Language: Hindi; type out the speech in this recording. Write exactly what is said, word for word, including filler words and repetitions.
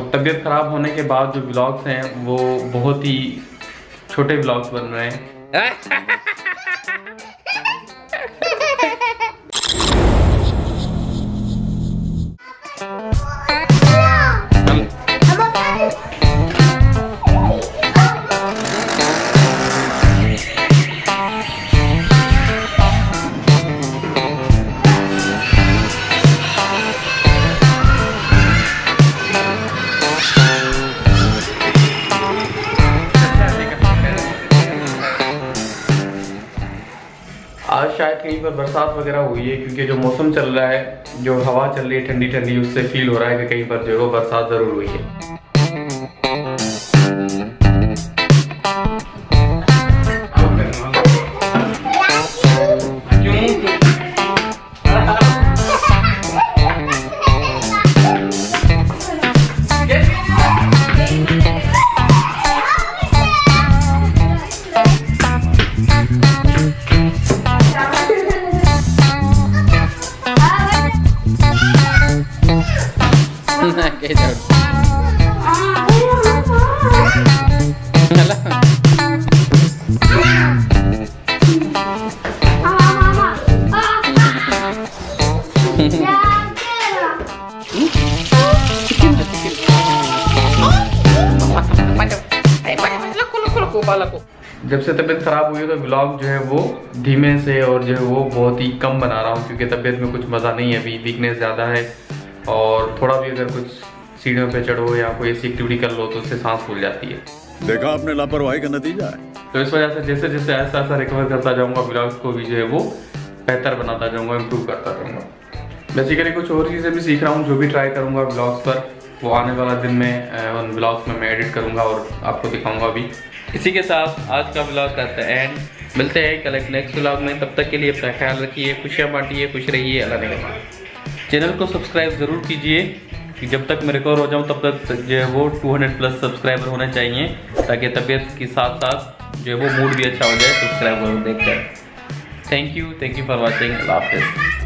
तबीयत ख़राब होने के बाद जो व्लॉग्स हैं वो बहुत ही छोटे व्लॉग्स बन रहे हैं। आज शायद कहीं पर बरसात वगैरह हुई है, क्योंकि जो मौसम चल रहा है, जो हवा चल रही है ठंडी ठंडी, उससे फील हो रहा है कि कहीं पर जो है वो बरसात जरूर हुई है। जब से तबीयत ख़राब हुई है तो व्लॉग जो है वो धीमे से और जो है वो बहुत ही कम बना रहा हूँ, क्योंकि तबीयत में कुछ मज़ा नहीं है, अभी वीकनेस ज़्यादा है। और थोड़ा भी अगर कुछ सीढ़ियों पे चढ़ो या कोई ऐसी एक्टिविटी कर लो तो उससे सांस फूल जाती है। देखा आपने लापरवाही का नतीजा है। तो इस वजह से जैसे जैसे ऐसा ऐसा रिकवर करता जाऊँगा, व्लॉग्स को भी जो है वो बेहतर बनाता जाऊँगा, इम्प्रूव करता जाऊँगा। बेसिकली कुछ और चीज़ें भी सीख रहा हूँ, जो भी ट्राई करूँगा व्लॉग्स पर, वो आने वाला दिन में उन व्लॉग्स में मैं एडिट करूँगा और आपको दिखाऊँगा भी। इसी के साथ आज का व्लॉग करते हैं एंड। मिलते हैं कल एक नेक्स्ट व्लॉग में, तब तक के लिए अपना ख्याल रखिए, खुशियाँ बांटिए, खुश रहिए, अल्लाह ने रखा। चैनल को सब्सक्राइब ज़रूर कीजिए, कि जब तक मैं रिकवर हो जाऊँ तब तक जो है वो दो सौ प्लस सब्सक्राइबर होने चाहिए, ताकि तबीयत के साथ साथ जो है वो मूड भी अच्छा हो जाए सब्सक्राइबर देख कर। Thank you thank you for watching. अल्लाह हाफ़िज़।